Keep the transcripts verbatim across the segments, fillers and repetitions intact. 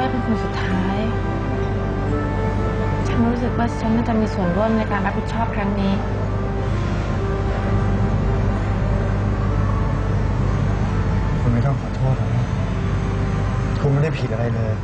อยเป็นคนสุดท้ายฉันรู้สึกว่าฉันน่าจะมีส่วนร่วมในการรับผิดชอบครั้งนี้คุณไม่ต้องขอโทษนะคุณไม่ได้ผิดอะไรเลย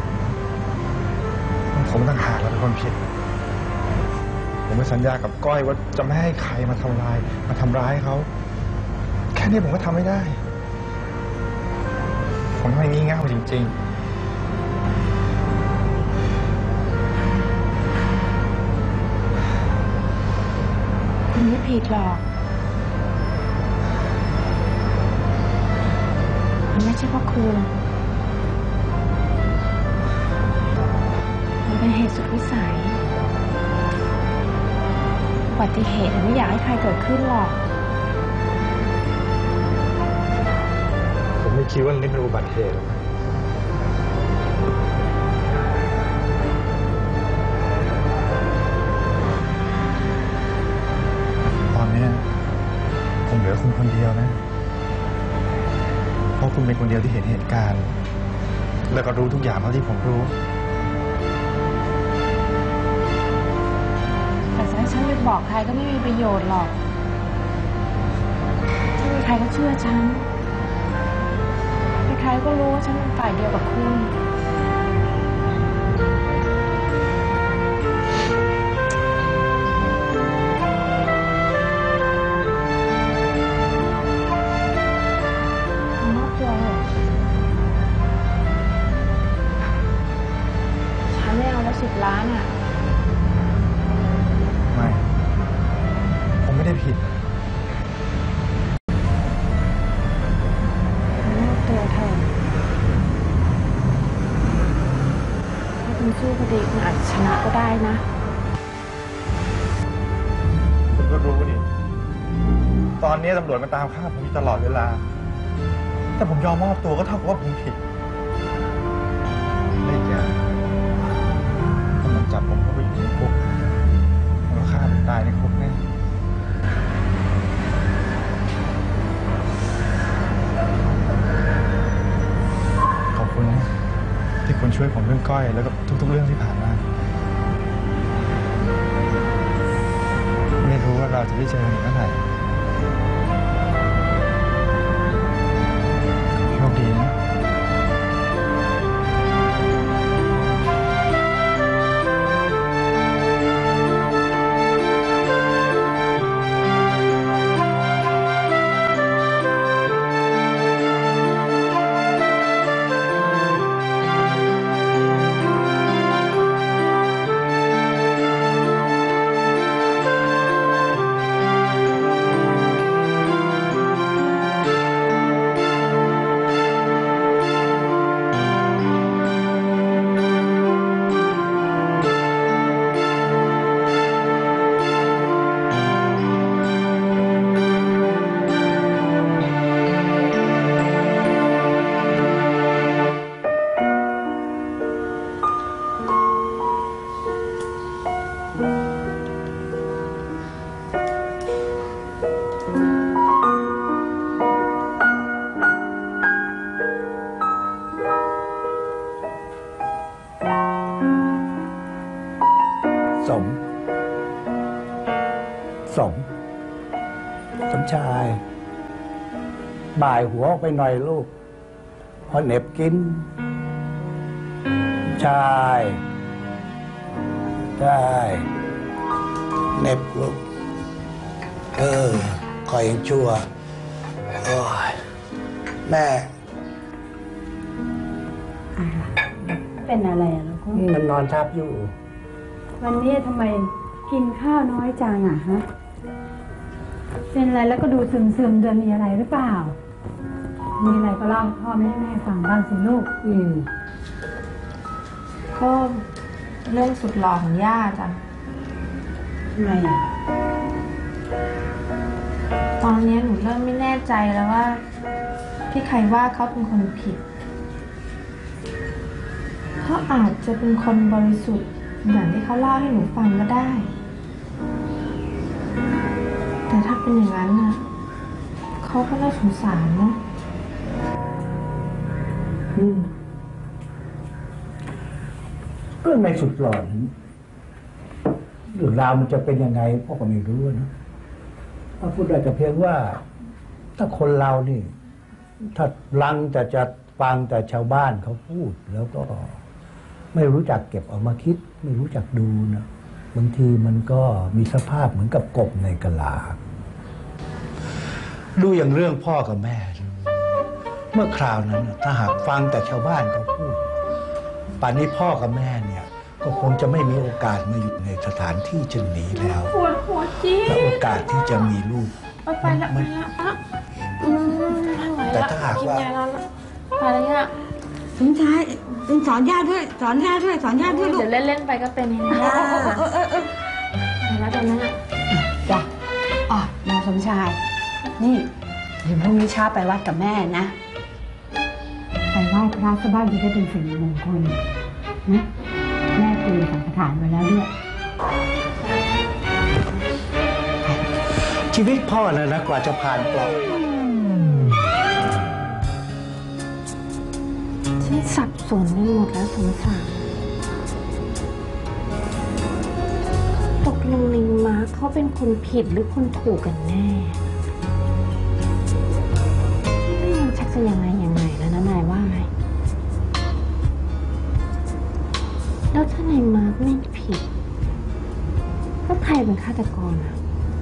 ผมต่างหากเป็นคนผิดผมไม่สัญญากับก้อยว่าจะไม่ให้ใครมาทำลายมาทำร้ายเขาแค่นี้ผมก็ทำไม่ได้ผมไม่งี่เง่าจริงๆคุณไม่ผิดหรอกมันไม่ใช่เพราะคุณมันเป็นเหตุสุดวิสัยอุบัติเหตุไม่อยากให้ใครเกิดขึ้นหรอกผมไม่คิดว่านี่เป็นอุบัติเหตุตอนนี้ผมเหลือคุณคนเดียวนะเพราะคุณเป็นคนเดียวที่เห็นเหตุการณ์แล้วก็รู้ทุกอย่างเท่าที่ผมรู้แต่จะให้ฉันไปบอกใครก็ไม่มีประโยชน์หรอกถ้ามีใครก็เชื่อฉันใครๆก็รู้ว่าฉันเป็นฝ่ายเดียวกับคุณมอบตัวเหรอฉันไม่เอาแล้วสิบล้านอ่ะไม่ผมไม่ได้ผิดสู้คดีคุณอาจชนะก็ได้นะคุณก็รู้นี่ตอนนี้ตำรวจมาตามฆ่าผมตลอดเวลาแต่ผมยอมมอบตัวก็เท่ากับว่าผมผิดไม่แก่ถ้ามันจับผมเข้าไปอยู่ในคุกมันก็ฆ่าผมตายในคุกแน่ขอบคุณนะที่คุณช่วยผมเรื่องก้อยแล้วก็ทุกๆเรื่องที่ผ่านมาไม่รู้ว่าเราจะได้เจอกันเมื่อไหร่โชคดีนะสมสมสมชายบ่ายหัวออกไปหน่อยลูกพอเหน็บกินชายได้เหน็บลูกเออคอยยังชั่วโอ้ยแม่เป็นอะไรอะลูกมันนอนทับอยู่วันนี้ทำไมกินข้าวน้อยจังอ่ะฮะเป็นอะไรแล้วก็ดูซึมซึมเดือนมีอะไรหรือเปล่ามีอะไรก็เล่าพ่อแม่แม่ฟังบ้างสิลูกอืมก็เรื่องสุดหล่อของย่าจ้ะทำไมอ่ะตอนนี้หนูเริ่มไม่แน่ใจแล้วว่าที่ใครว่าเขาเป็นคนผิดเขาอาจจะเป็นคนบริสุทธิ์อย่างที่เขาเล่าให้หนูฟังก็ได้แต่ถ้าเป็นอย่างนั้นนะเขาก็น่าสงสารนะอืมรื่องในสุดหลอนเรื่องราวมันจะเป็นยังไงพ่อก็ไม่รู้นะพ่อพูดได้แต่เพียงว่า ถ้าคนเรานี่ ถ้าลังแต่จะฟังแต่ชาวบ้านเขาพูด แล้วก็ไม่รู้จักเก็บเอามาคิด ไม่รู้จักดูนะบางทีมันก็มีสภาพเหมือนกับกบในกะลาดูอย่างเรื่องพ่อกับแม่เมื่อคราวนั้นถ้าหากฟังแต่ชาวบ้านเขาพูดป่านนี้พ่อกับแม่เนี่ยก็คงจะไม่มีโอกาสมาอยู่ในสถานที่เช่นนี้แล้วปวดหัวจี๊ดและโอกาสที่จะมีลูกไปไปละไปละอ่ะอืมไม่ไหวละแต่ถ้าหากว่านยแล้วละไปแล้วเนี่ยสมชายสอนย่าด้วย สอนย่าด้วย สอนย่าด้วยลูกเดี๋ยวเล่นๆไปก็เป็นเองนะเออเออเออไปแล้วตอนนั้นอ่ะจ้ะอ๋อนาสมชาย นี่เดี๋ยวพรุ่งนี้เช้าไปวัดกับแม่นะ ไปไหว้พระสบ้านจะได้เป็นสิริมงคลนะแม่เตรียมสังฆทานไว้แล้วด้วยชีวิตพ่อนะนะกว่าจะผ่านปลอกฉันสับสนไปหมดแล้วสงสารตกลงในมาร์คเขาเป็นคนผิดหรือคนถูกกันแน่นี่มันชักจะยังไงยังไงแล้วนะนายว่าไงแล้วถ้าในมาร์คไม่ผิดแล้วใครเป็นฆาตกรอ่ะ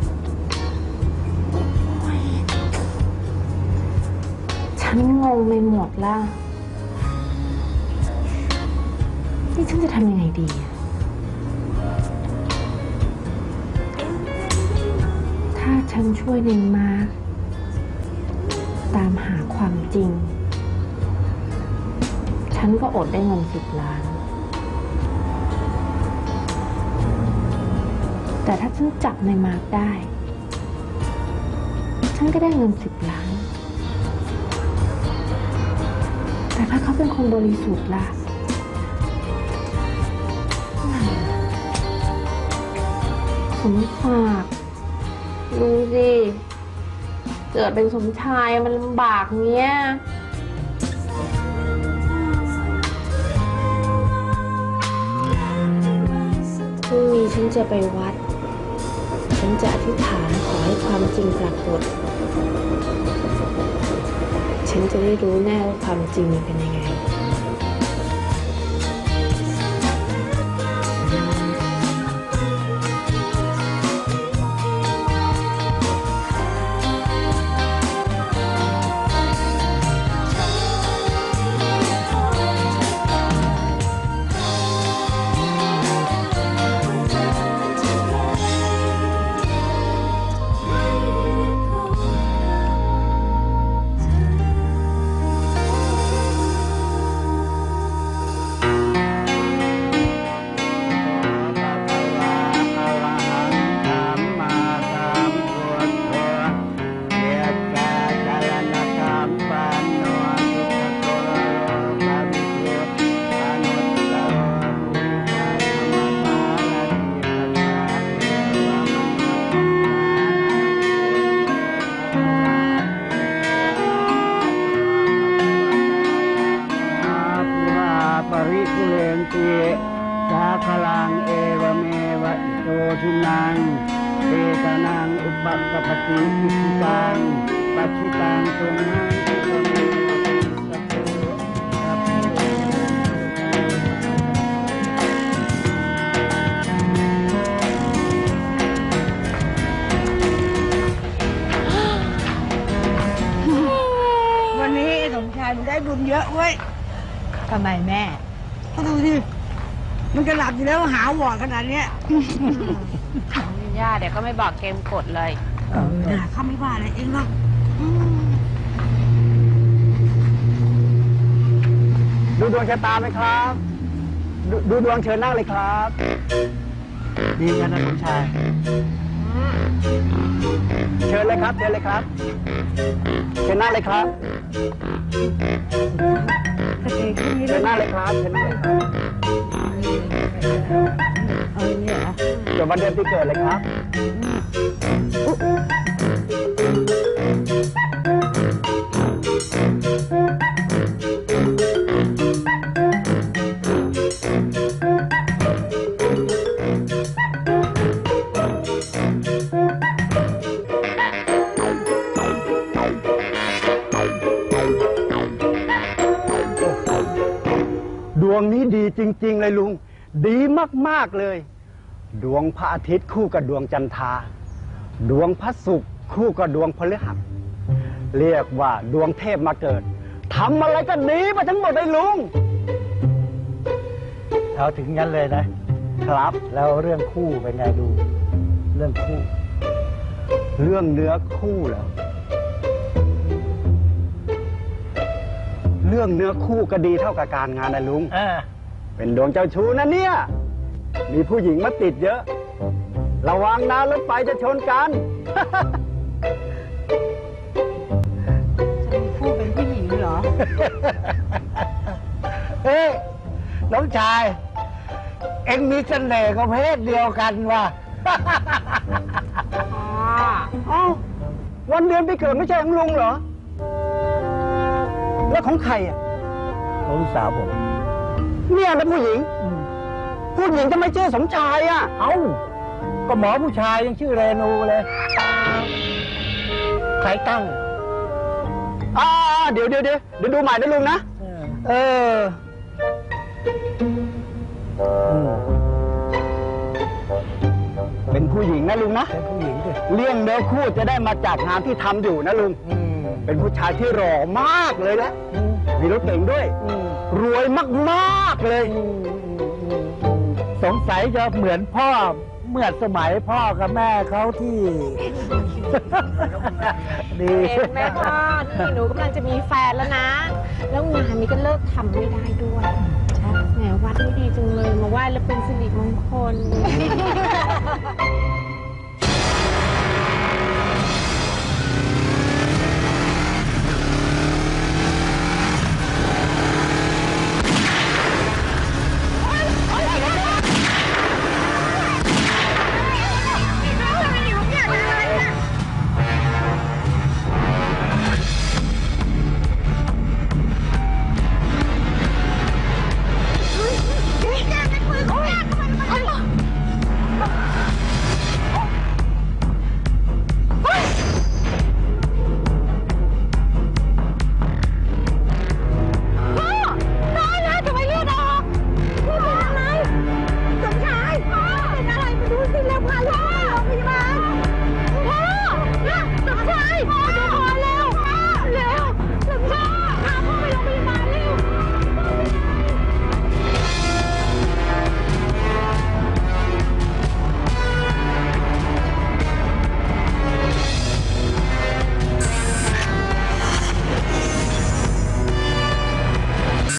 โอ๊ยฉันงงไปหมดละนี่ฉันจะทำยังไงดีอะถ้าฉันช่วยในมาร์คตามหาความจริง ฉันก็อดได้เงินสิบล้าน แต่ถ้าฉันจับในมาร์คได้ ฉันก็ได้เงินสิบล้าน แต่ถ้าเขาเป็นคนบริสุทธิ์ล่ะสมศักดิ์ดูสิเกิดเป็นสมชายมันลำบากเงี้ยพรุ่งนี้ฉันจะไปวัด ฉันจะอธิษฐานขอให้ความจริงปรากฏ ฉันจะได้รู้แน่ว่าความจริงมันเป็นยังไงปริปุเรนติสาคลังเอวเมวะอิโตทินังเตตานังอุปัฏฐปฏิอิทิตังปัจฉิตังตุมังอุปเมสัพเพสัพเพวันนี้สมชายมันได้บุญเยอะเว้ยทำไมแม่ก็ดูสิมันจะหลับอยู่แล้วหาวอดขนาดเนี้ยย่าเดี๋ยวก็ไม่บอกเกมกดเลยเออเขาไม่ว่าอะไรเองหรอกดูดวงชะตาไหมครับ ดูดูดวงเชิญนั่งเลยครับ ดีกันนะสมชาย เชิญเลยครับ เชิญเลยครับ เชิญนั่งเลยครับ เชิญนั่งเลยครับ เชิญนั่งเลยครับเอาเนี่ยเหรอจดวันเดือนปีเกิดเลยครับเดวงนี้ดีจริง ๆ เลยลุง ดีมาก ๆ เลย ดวงพระอาทิตย์คู่กับดวงจันทราดวงพระศุกร์คู่กับดวงพฤหัสเรียกว่าดวงเทพมาเกิดทำอะไรก็ดีไปทั้งหมดเลยลุงเอาถึงงั้นเลยนะครับแล้วเรื่องคู่เป็นไงดู เรื่องคู่เรื่องเนื้อคู่เหรอเรื่องเนื้อคู่ก็ดีเท่ากับการงานนะลุงอ่าเป็นดวงเจ้าชู้นะเนี่ย มีผู้หญิงมาติดเยอะ ระวังนะรถไฟจะชนกันจะมีคู่เป็นผู้หญิงเหรอเฮ้ยน้องชาย เอ็งมีเสน่ห์กับเพศเดียวกันว่ะเอ้าวันเดือนปีเกิดไม่ใช่ของลุงเหรอ แล้วของใครอ่ะของลูกสาวผมเนี่ยนะผู้หญิง ผู้หญิงทำไมชื่อสมชายอ่ะเอ้า ก็หมอผู้ชายยังชื่อเรนูเลย ใครตั้งอ่าเดี๋ยวเดี๋ยวเดี๋ยวเดี๋ยวดูใหม่นะลุงนะเออเออ เป็นผู้หญิงนะลุงนะเป็นผู้หญิงสิเรื่องเนื้อคู่จะได้มาจากงานที่ทำอยู่นะลุงอืมเป็นผู้ชายที่หล่อมากเลยนะอืมมีรถเก่งด้วยอืมรวยมากๆเลยสงสัยจะเหมือนพ่อ เมื่อสมัยพ่อกับแม่เขาที่ ดีเห็นไหมพ่อนี่หนูกำลังจะมีแฟนแล้วนะ แล้วงานนี้ก็เลิกทำไม่ได้ด้วยแหมวัดไม่ดีจังเลยมาไหว้แล้วเป็นสิริมงคล